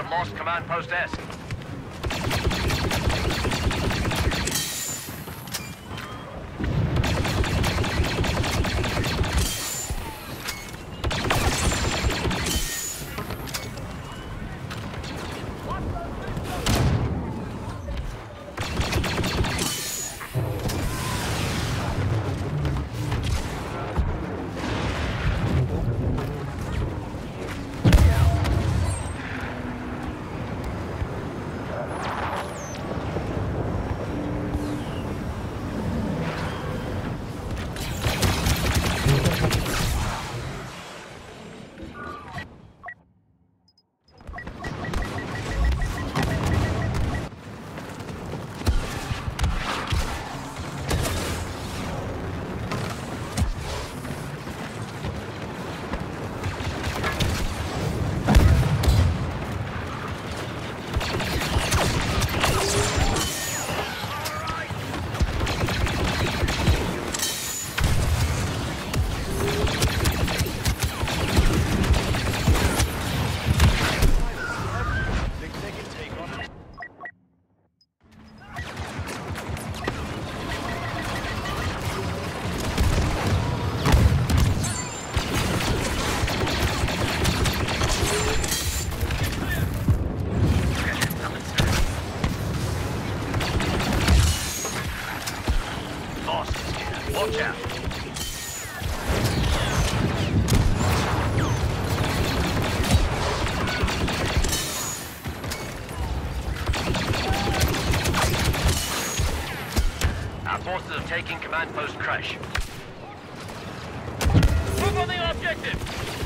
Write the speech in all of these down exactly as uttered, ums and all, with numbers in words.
have lost Command Post S. Watch out. Our forces have taken Command Post Crash. Move on the objective!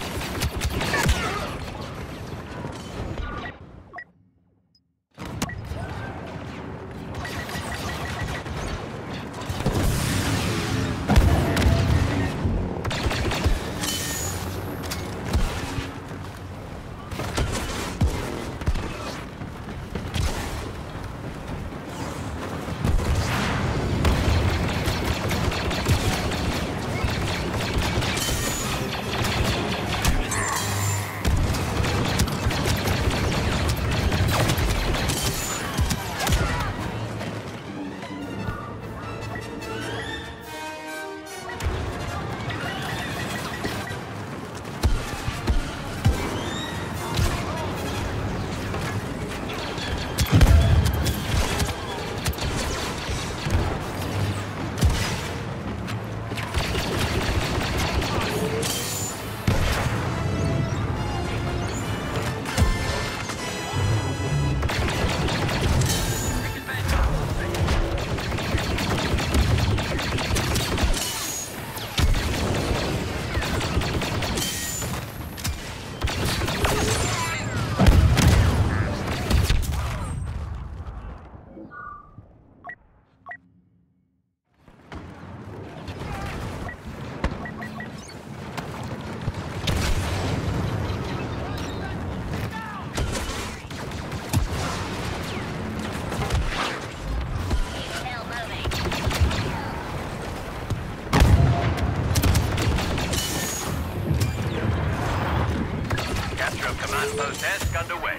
Post S underway.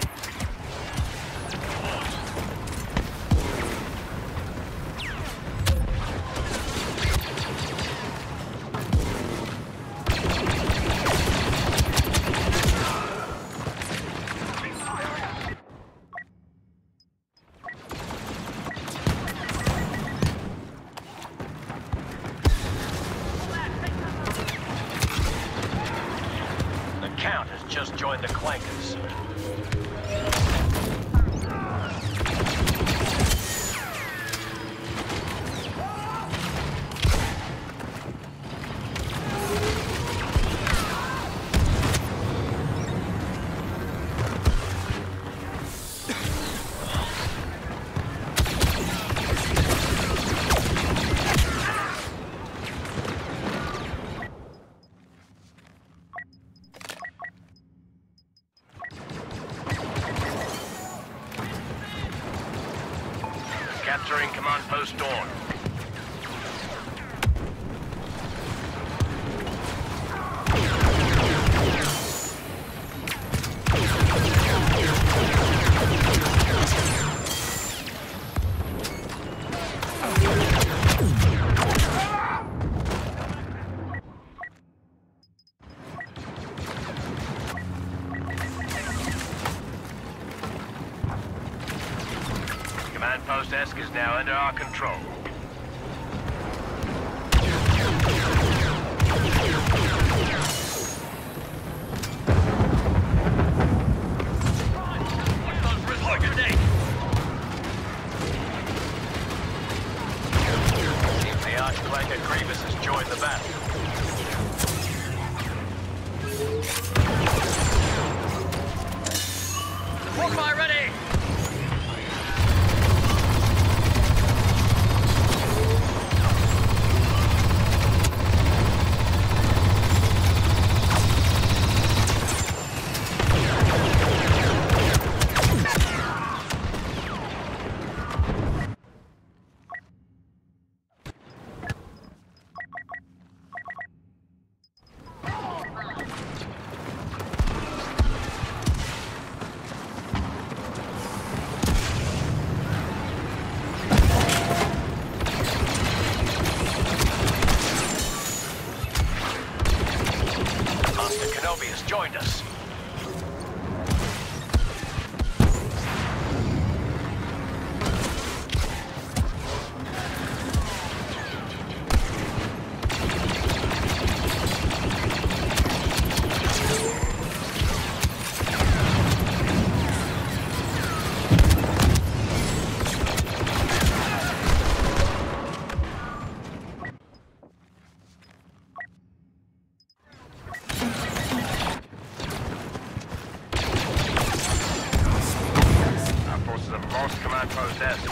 The Count has just joined the Clankers. Capturing Command Post Dawn. Post Esk is now under our control. Grievous has joined the battle. Warfire ready! Has joined us. Lost command post Esk.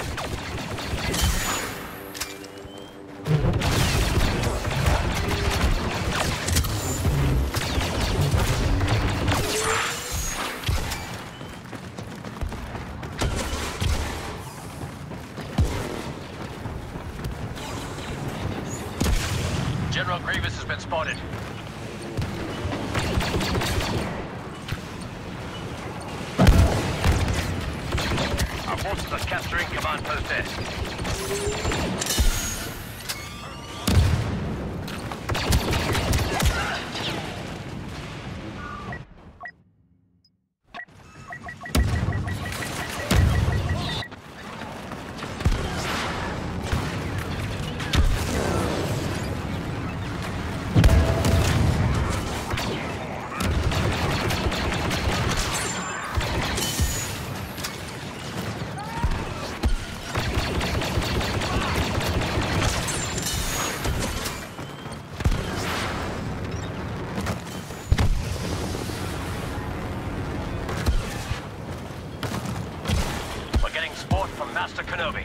General Grievous has been spotted. Our forces are capturing command post Esk. From Master Kenobi.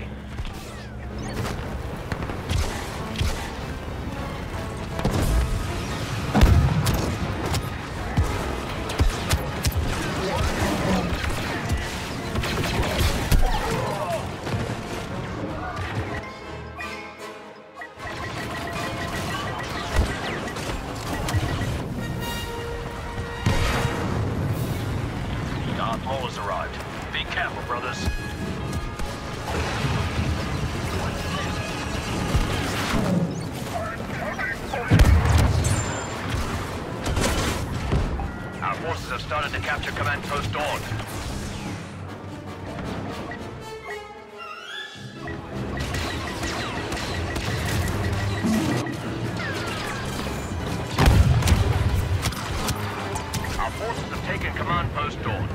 Darth Maul has arrived. Be careful, brothers. Our forces have started to capture command post Dawn. Our forces have taken command post Dawn.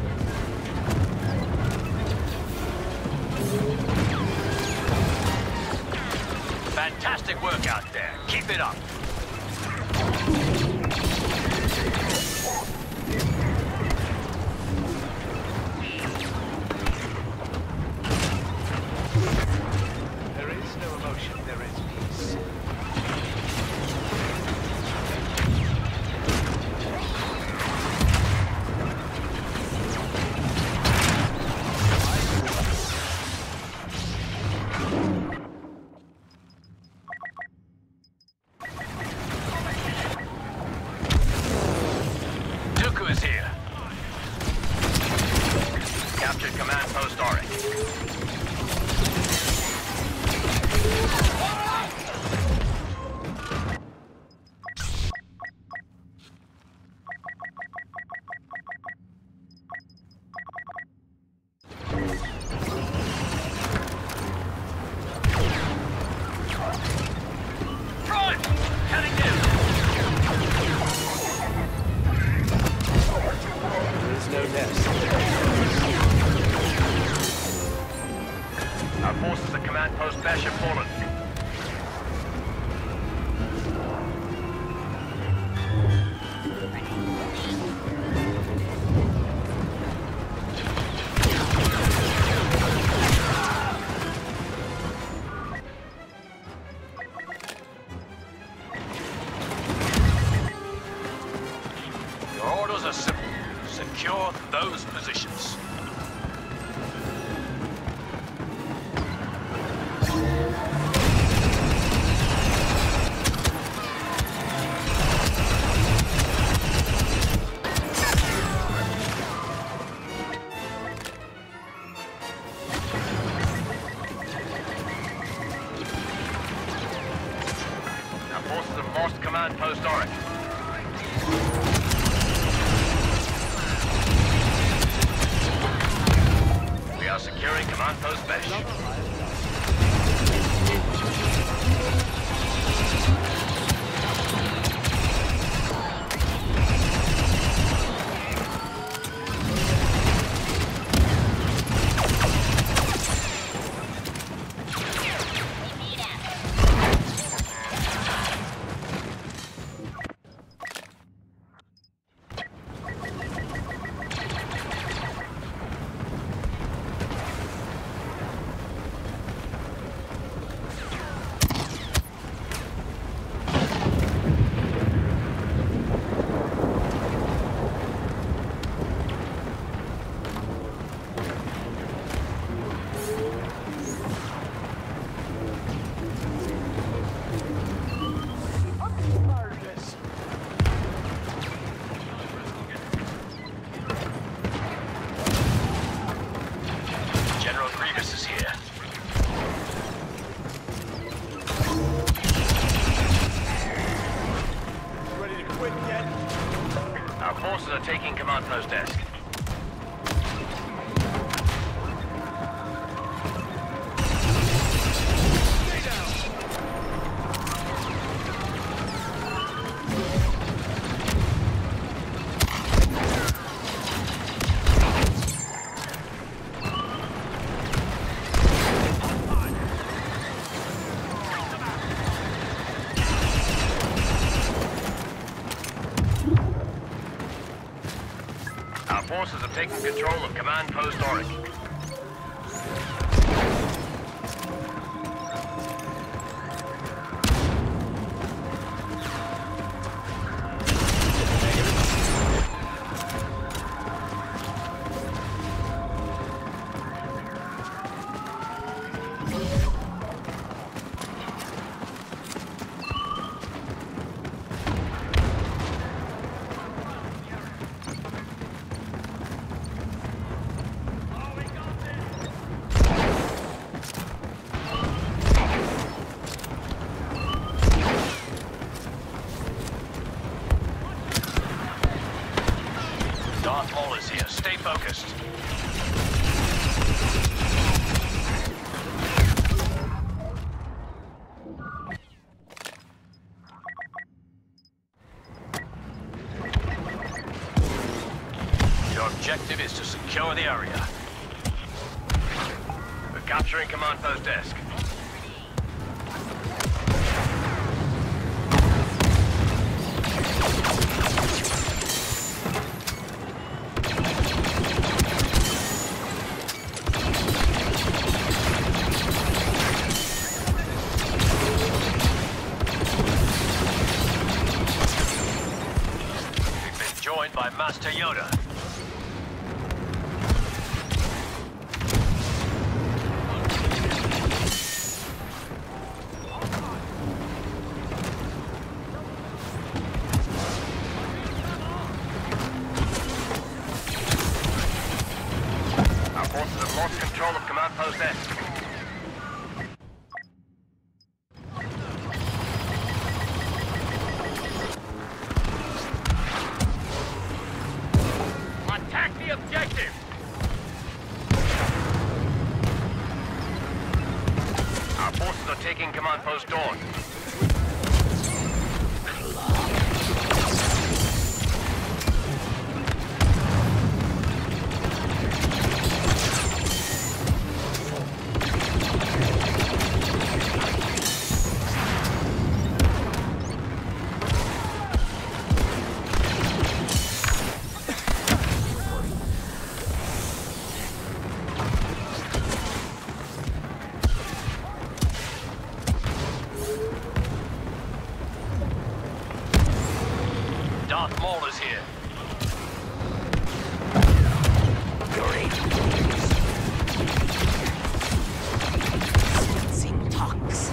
Fantastic work out there. Keep it up. There is no emotion, there is peace. Bash have fallen. Your orders are simple. Secure those positions. Our forces have lost command post Oryx. We are securing command post Besh. Our forces are taking command post desk. Our forces have taken control of command post Oryx. Darth Maul is here. Stay focused. Your objective is to secure the area. We're capturing command post desk. Joined by Master Yoda. Our forces have lost control of command post S. Attack the objective! Our forces are taking command post Dawn. Darth Maul is here. Great. Sensing talks.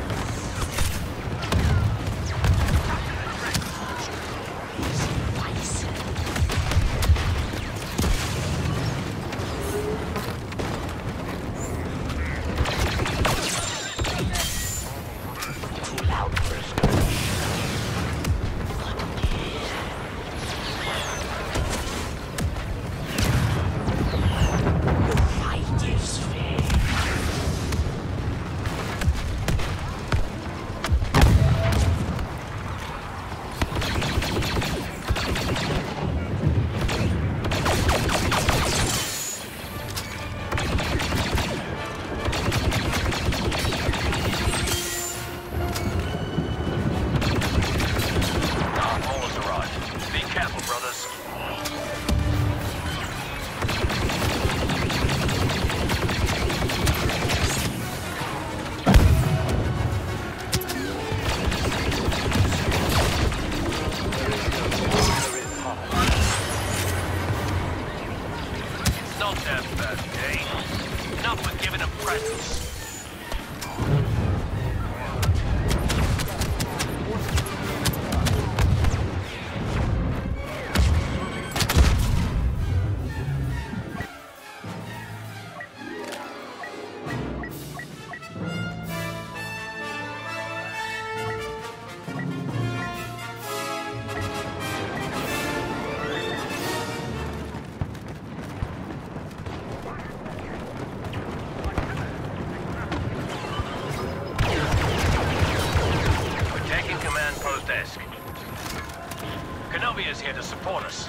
Desk. Kenobi is here to support us.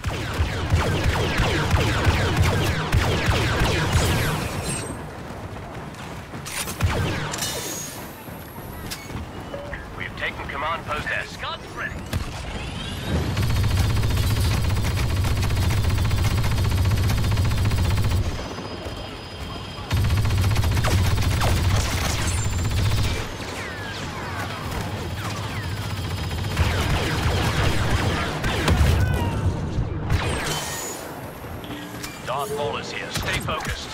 We've taken command post desk. Guns ready. Darth Maul is here. Stay focused.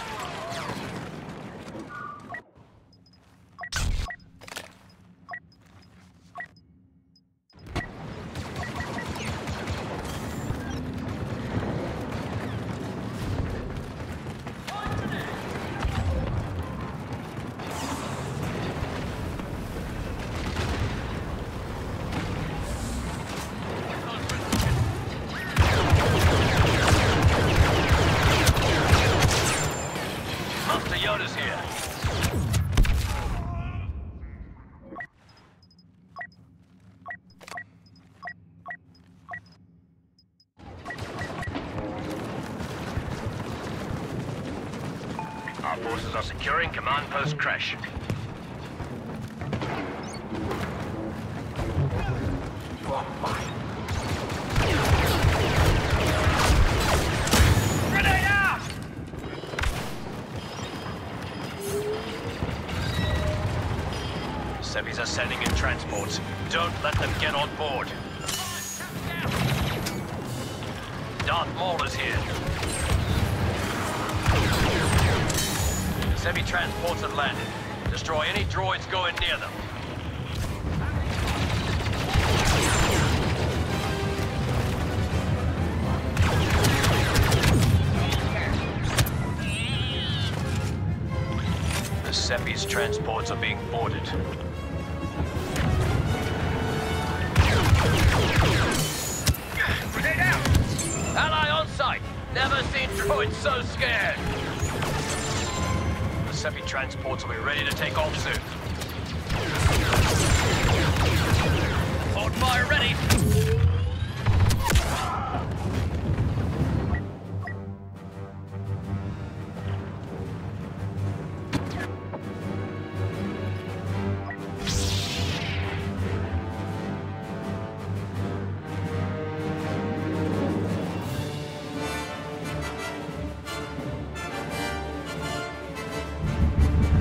Yoda's here. Our forces are securing command post Crash. Sevis are sending in transports. Don't let them get on board. Darth Maul is here. Sevi transports have landed. Destroy any droids going near them. The Sepi's transports are being boarded. Grenade out! Ally on site! Never seen droids so scared! The Sepi transports will be ready to take off soon. Hold fire ready!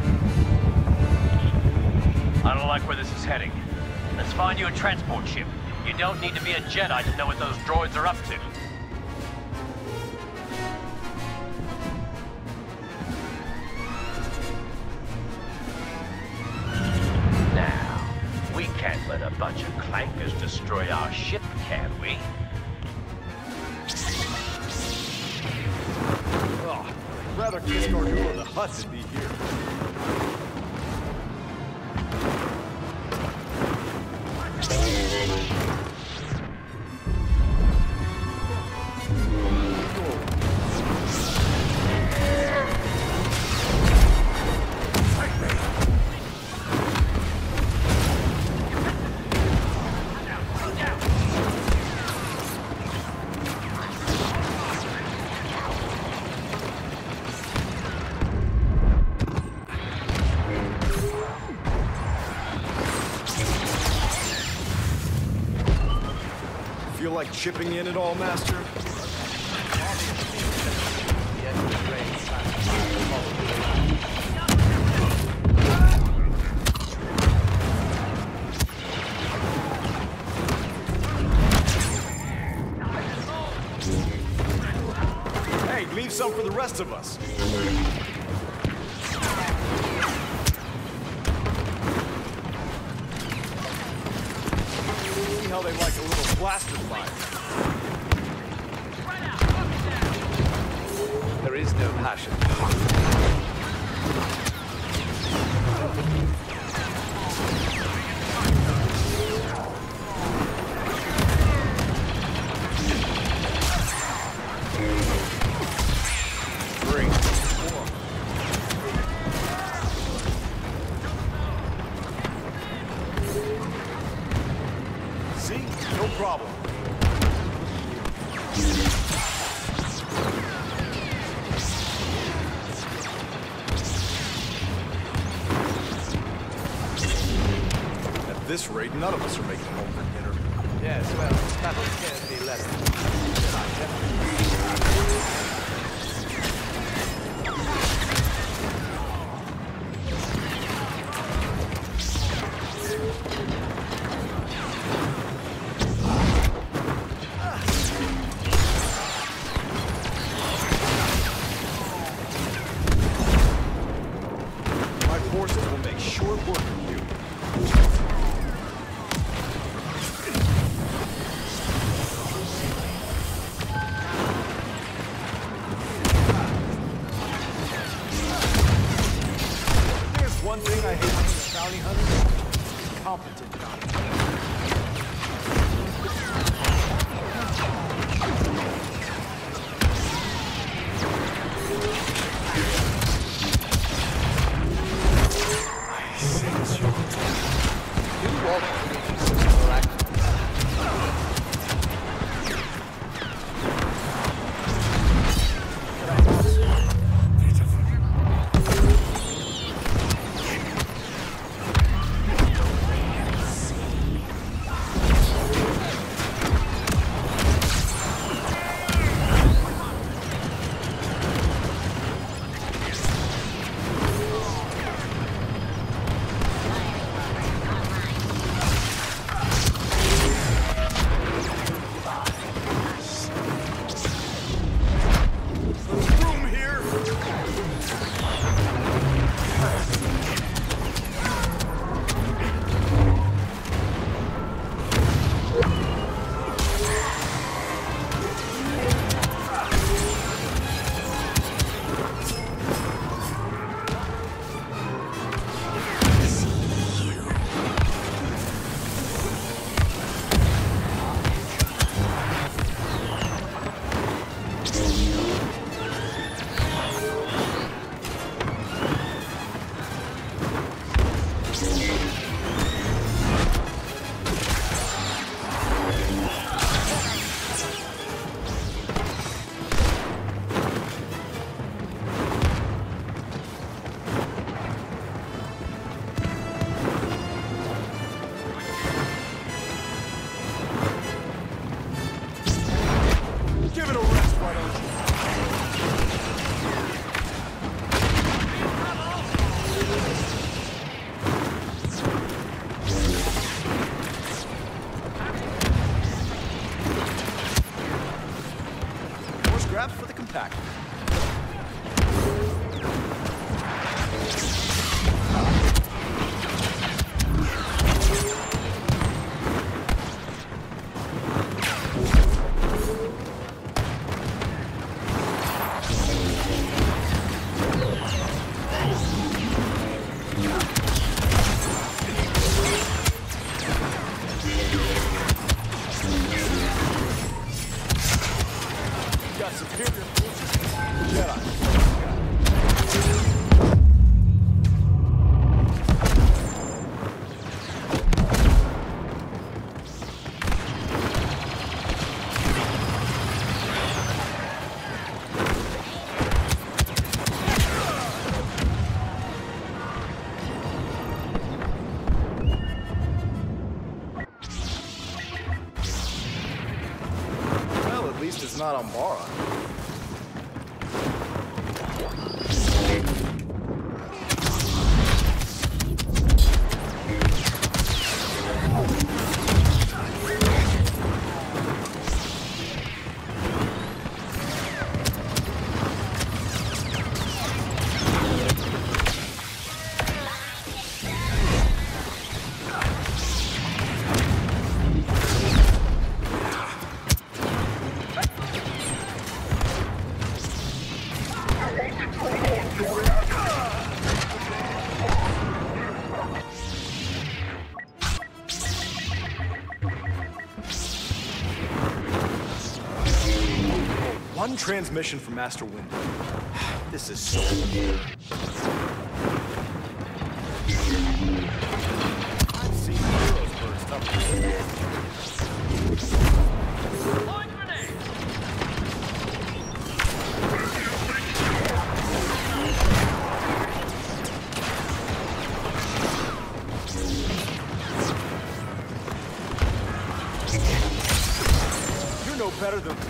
I don't like where this is heading. Let's find you a transport ship. You don't need to be a Jedi to know what those droids are up to. Now, we can't let a bunch of clankers destroy our ship, can we? Oh, I'd rather kiss Gargula the Hutt than be here. Feel like chipping in at all, Master? Hey, leave some for the rest of us. See how they like a little blaster fire. There is no passion. Three, four. See? No problem. At this rate, none of us are making home for dinner. Yes, well, this battle can't be less than My forces will make short work of you. impact. Got superior forces. Jedi. Well, at least it's not on Bara. One transmission from Master Windu. This is so weird. I've seen heroes burst up. Point grenade! You're no better than...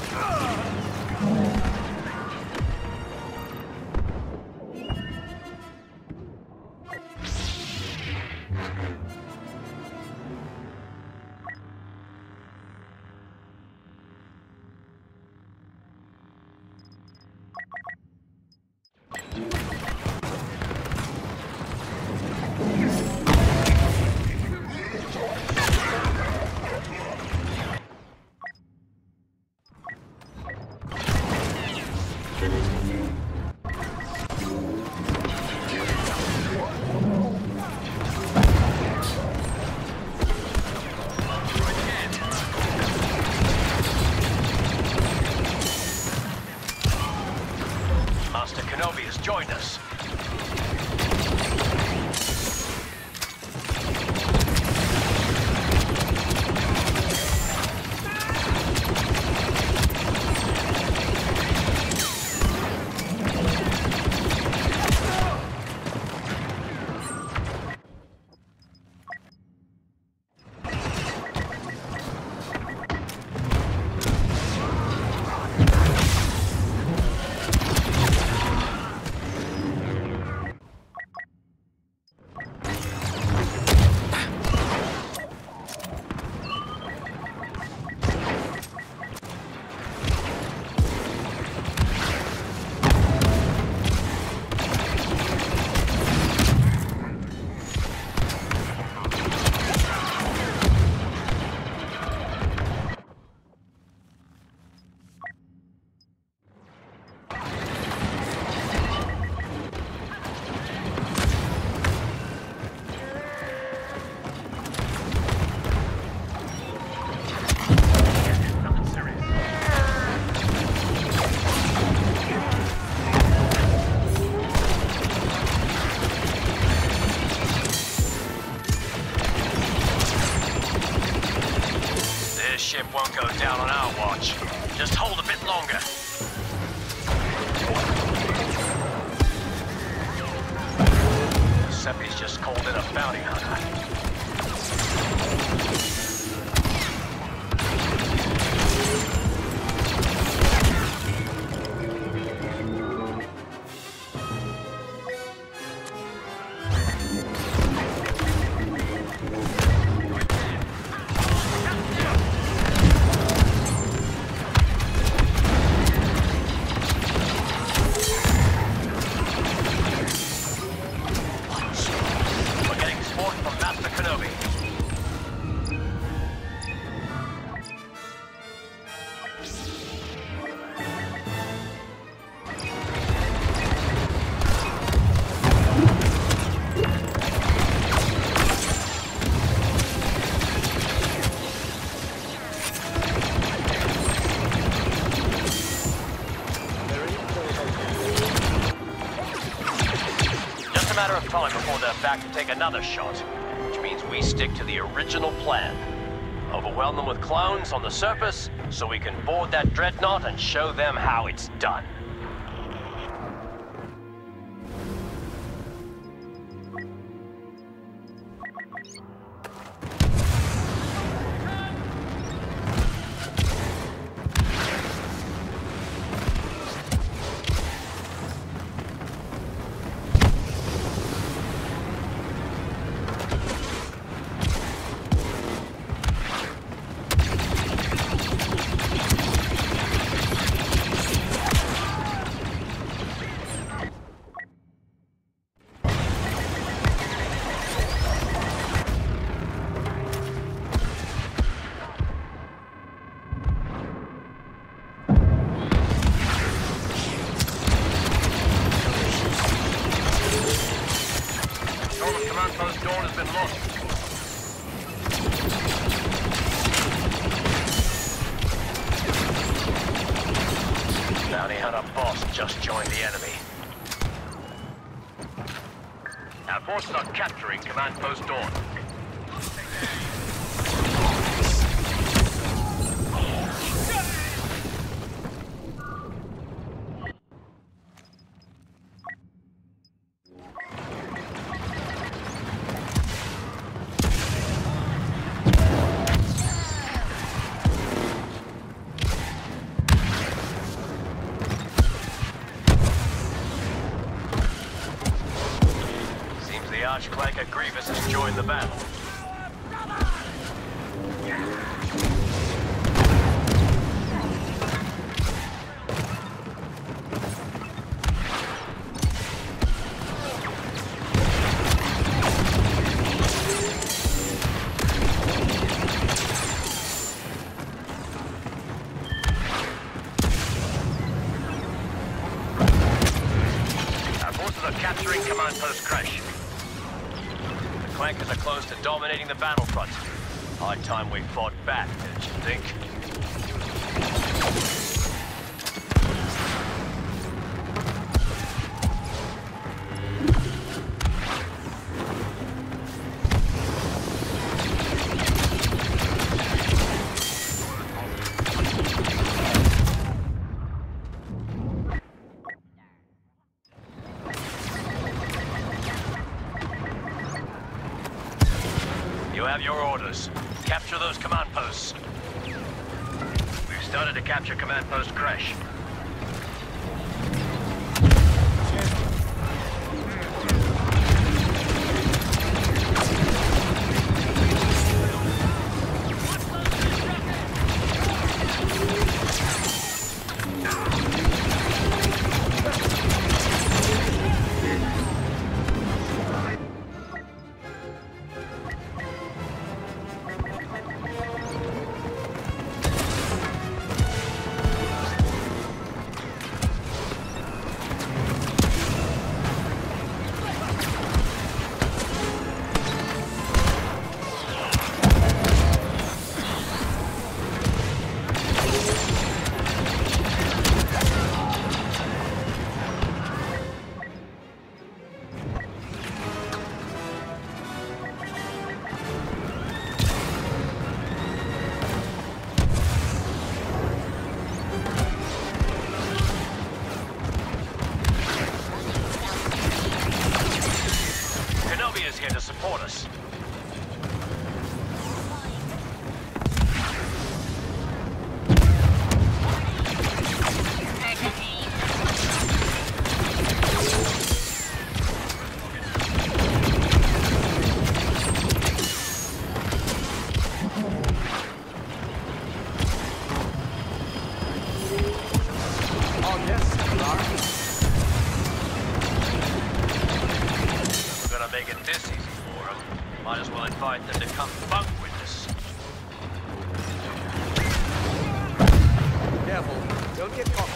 Master Kenobi has joined us. Ship won't go down on our watch. Just hold a bit longer. Seppi's just called in a bounty hunter. are back to take another shot, which means we stick to the original plan. Overwhelm them with clones on the surface, so we can board that dreadnought and show them how it's done. Just joined the enemy. Our forces are capturing Command Post Dawn. Archclanker Grievous has joined the battle. Our forces are capturing Command Post Crash. Clankers are close to dominating the battlefront. High time we fought back, didn't you think? You have your orders. Capture those command posts. We've started to capture Command Post Crash. Here to support us. Oh yes, you are. We're gonna make it this easy for them. Might as well invite them to come bunk with us. Careful, don't get caught.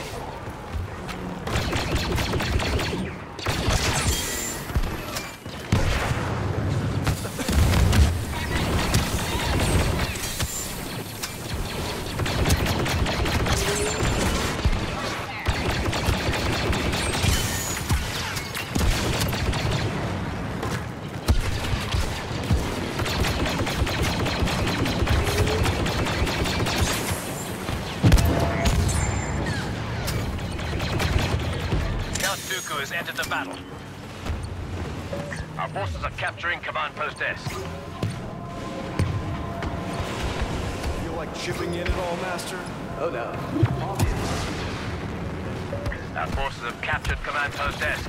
Rescue has entered the battle. Our forces are capturing Command Post S. Feel like chipping in at all, Master? Oh no. Our forces have captured Command Post S.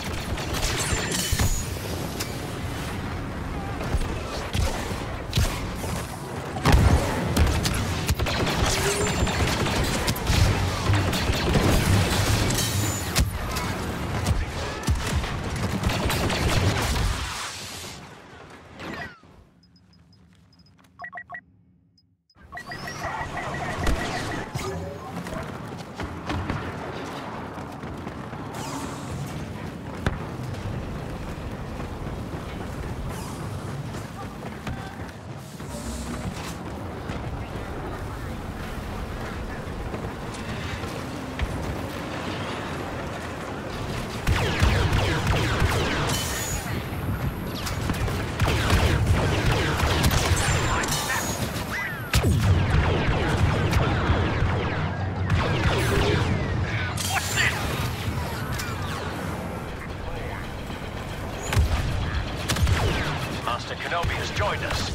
Joined us.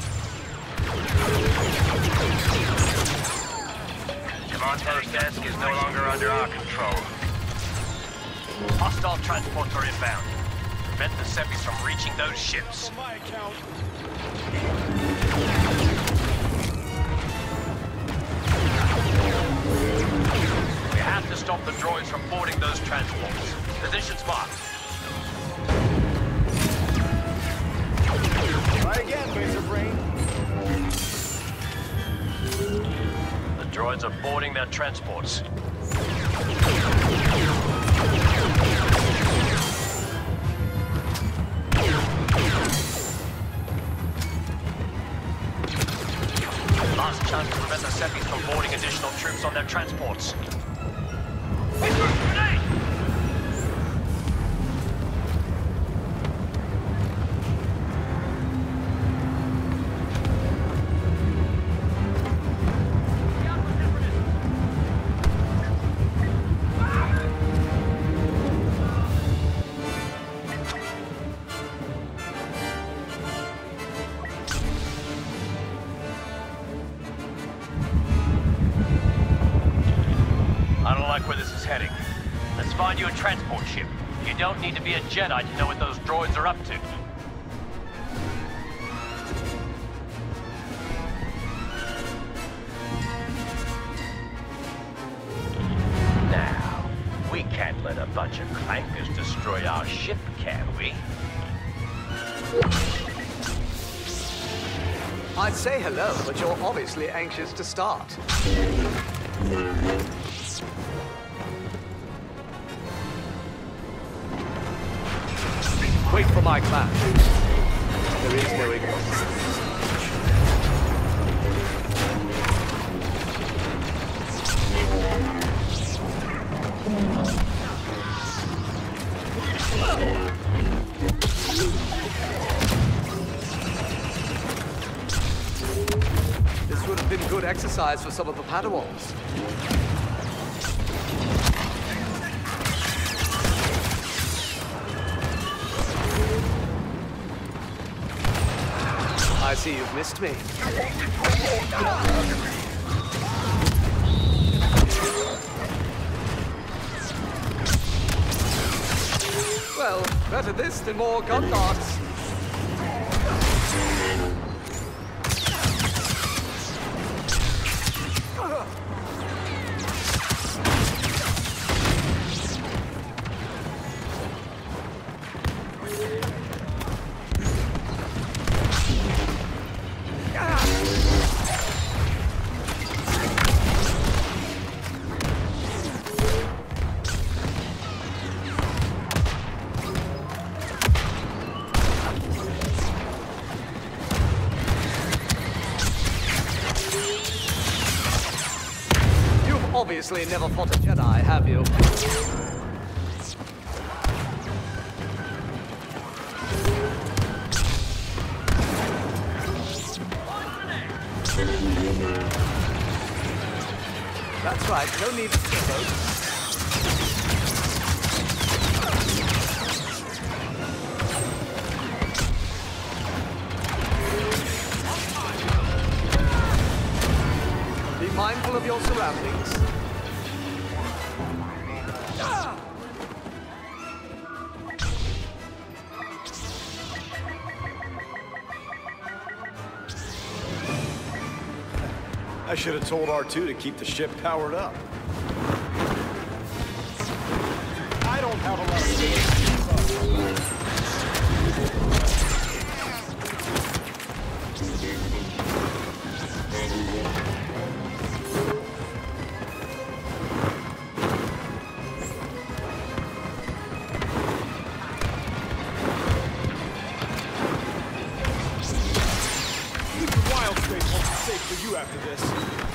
Command Post desk is no longer under our control. Hostile transports are inbound. Prevent the Seppies from reaching those ships. On my account. We have to stop the droids from boarding those transports. Positions marked. Try again, Laser Brain. The droids are boarding their transports. Last chance to prevent the Seppies from boarding additional troops on their transports. Grenade! Let's find you a transport ship. You don't need to be a Jedi to know what those droids are up to. Now, we can't let a bunch of clankers destroy our ship, can we? I'd say hello, but you're obviously anxious to start. Wait for my command. There is no ignorance. This would have been good exercise for some of the Padawans. I see you've missed me. Well, better this than more gun darts. Obviously never fought a Jedi, have you? That's right, no need to steamboat. Be mindful of your surroundings. Ah! I should have told R two to keep the ship powered up. I don't have a lot of faith. Wild space won't be safe for you after this.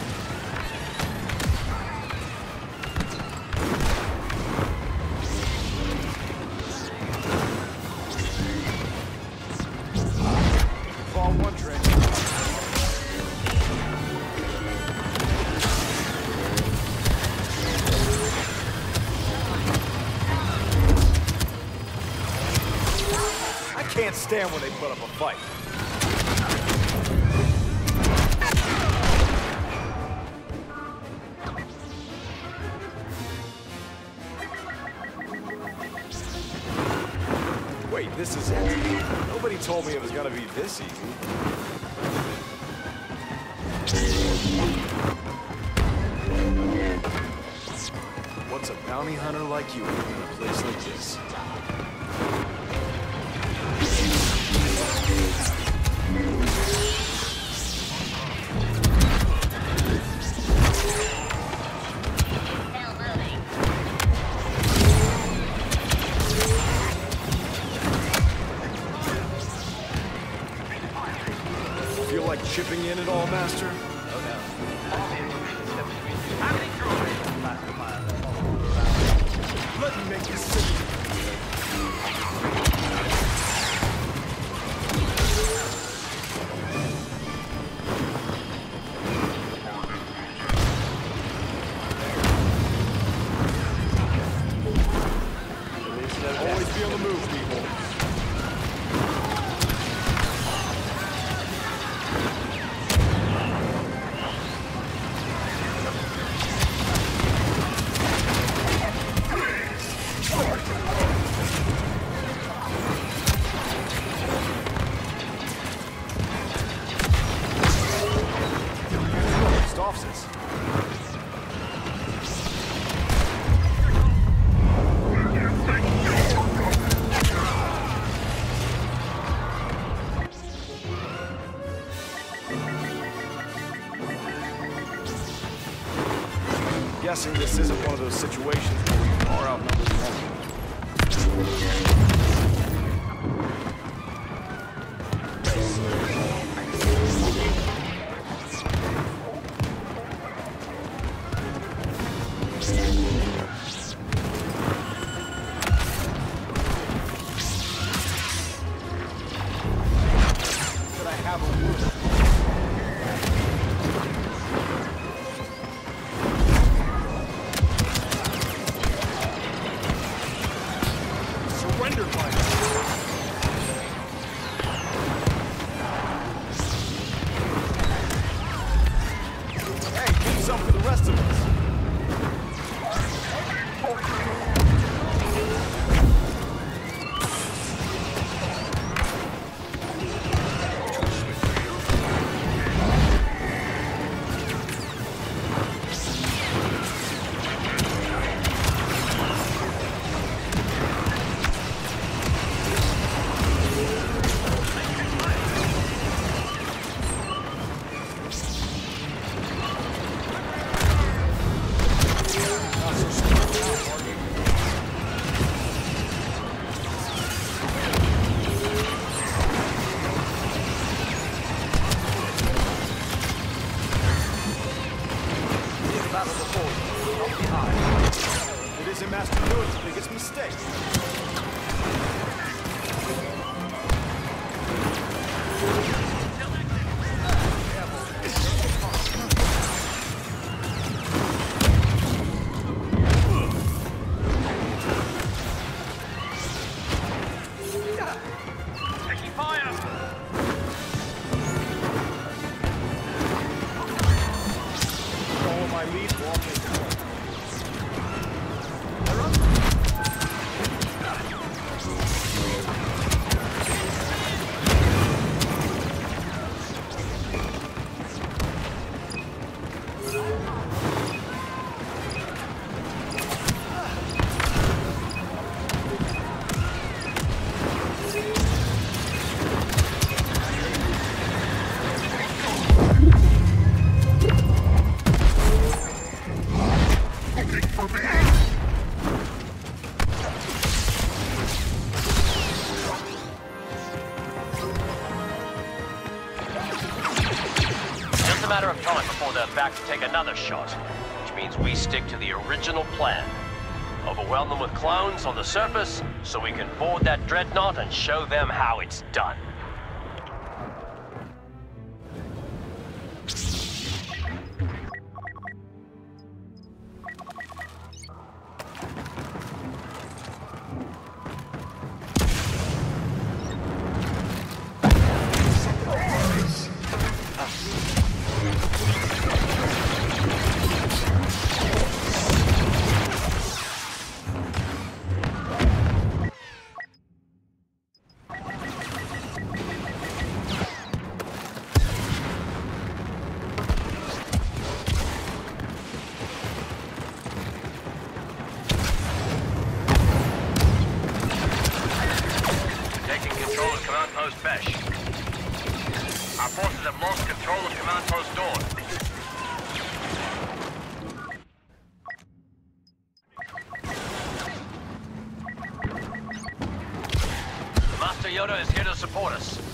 Fall one train. I can't stand when they put up a fight. Wait, this is it? Nobody told me it was gonna be this easy. What's a bounty hunter like you doing in a place like this? Feel like chipping in at all, Master? Let me make this simple. Always be on the move, people. Offices. Guessing this isn't one of those situations where we far outnumber the enemy. Could I have a word? Surrender, Mike. Hey, keep some for the rest of us. It isn't Master Lewis' biggest mistake. Taking fire! my lead walking. Just a matter of time before they're back to take another shot, which means we stick to the original plan. Overwhelm them with clones on the surface, so we can board that dreadnought and show them how it's done. Command Post Besh. Our forces have lost control of Command Post Dawn. Master Yoda is here to support us.